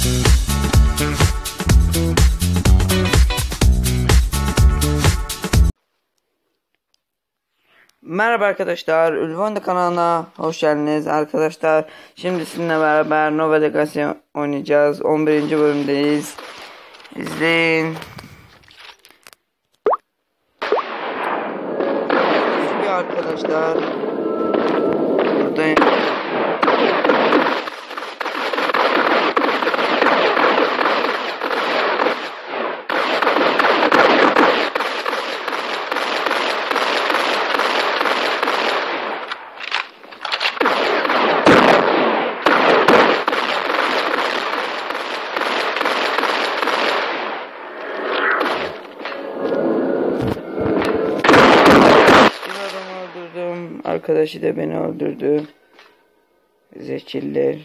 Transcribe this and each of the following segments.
Merhaba arkadaşlar, Ulvonda kanalına hoş geldiniz arkadaşlar. Şimdi sizinle beraber Nova Legacy oynayacağız. 11. bölümdeyiz. İzleyin. Çünkü arkadaşlar buradayım. Arkadaşı da beni öldürdü. Zekiller.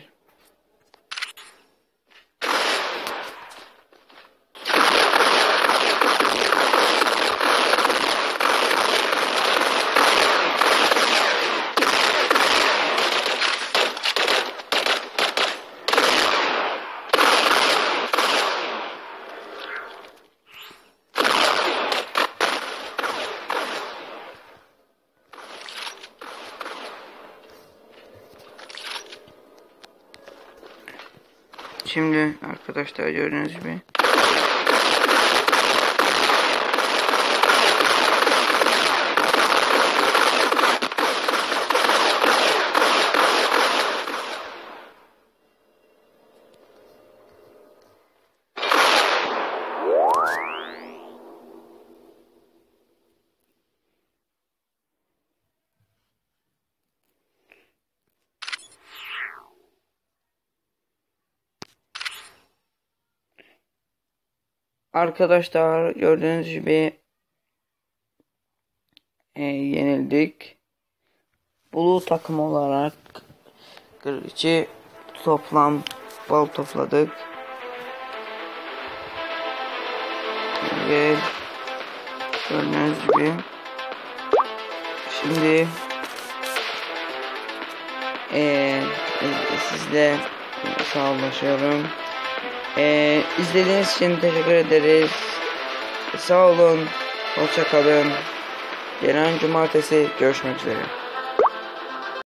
Şimdi arkadaşlar gördüğünüz gibi gördüğünüz gibi yenildik. Blue takım olarak 42 toplam bal topladık. Ve gördüğünüz gibi şimdi sizle sağlaşıyorum. İzlediğiniz için teşekkür ederiz. Sağ olun. Hoşça kalın. Gelen cumartesi görüşmek üzere.